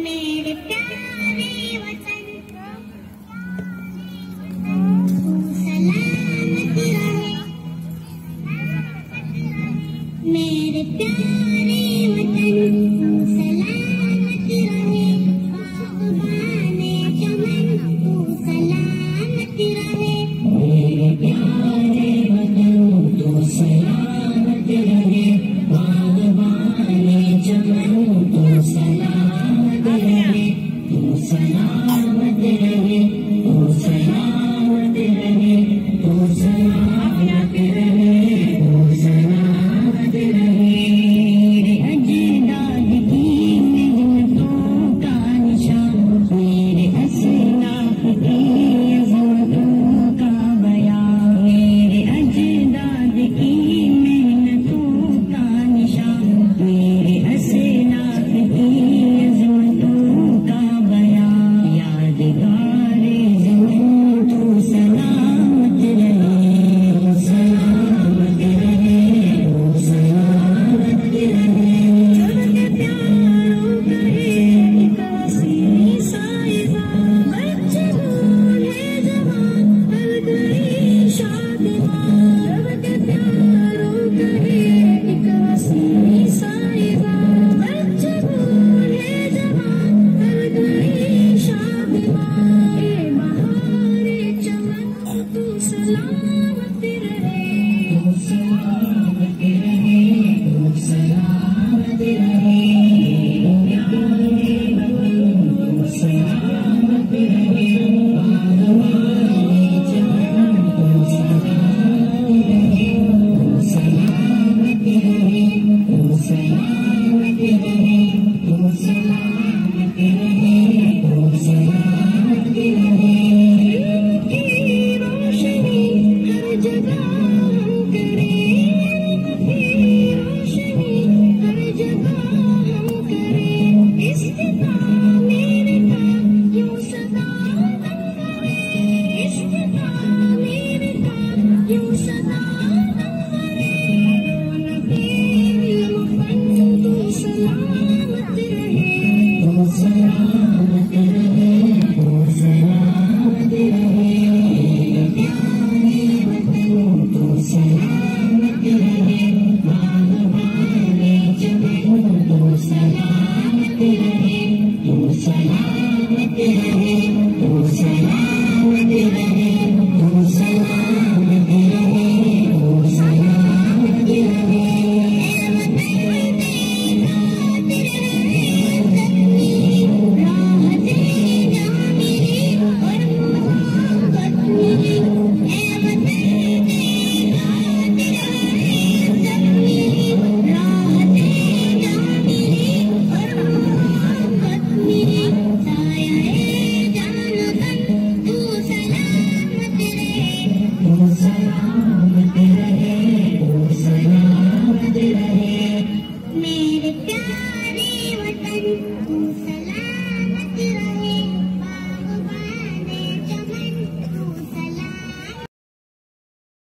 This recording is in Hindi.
मेरे प्यारे वतन सलामत रहे, मेरे प्यारे वतन सलामत रहे, बागबाने चमन तू सलामत रहे, मेरे प्यारे वतन तू सलामत रहे, बागबाने चमन तू सलामत रहे, तू सलामत रहे, तू सलामत रहे, तू सलामत रहे, तू सलामत रहे। मेरे अजदाद की मिन्नतों का निशान, मेरे असलाफ की अज़मतों का बयान, मेरे अजदाद की मिन्नतों का निशान, मेरे असलाफ की अज़मतों का बयान, यादगारे ज़मीन तू सलामत रहे, सलामत रहे, सलामत रहे। सबके प्यारों का एक हसीन साहिबा, बच्चे बूढ़े जवान हर गई शादिमां, सबके प्यारों का एक हसीन साहिबा, बच्चे बूढ़े जवान हर गई शादिमां, ए बहारे चमन तू सलामत रहे, तू सलामत रहे, तू सलामत रहे, प्यारे वतन तू सलामत रहे,